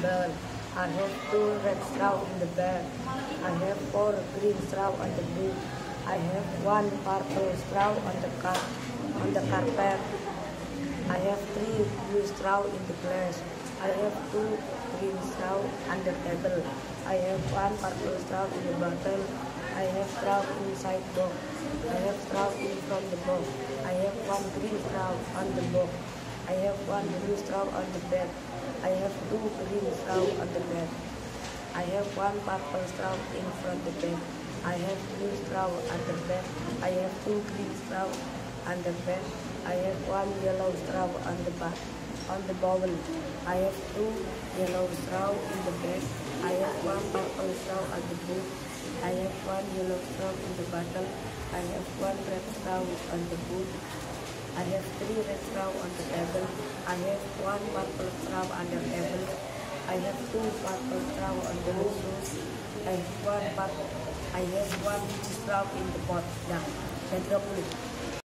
table. I have 2 red straw in the bed. I have 4 green straw on the bed. I have 1 purple straw on the carpet. I have 3 blue straw in the glass. I have 2 green straw on the table. I have 1 purple straw in the bottle. I have straw inside box. I have straw in front the box. I have 1 green straw on the box. I have 1 blue straw on the bed. I have 2 green straw on the bed. I have 1 purple straw in front the bed. I have blue straw on the bed. I have 2 green straw on the bed. I have 1 yellow straw on the bowl. I have 2 yellow straw in the bed. I have 1 purple straw on the book. I have 1 yellow straw in the bottle. I have 1 red straw on the book. I have 3 red straw on the table. I have 1 purple straw on the table. I have 2 purple straw on the shoes. I have 1 straw in the pot. Dah, saya 30.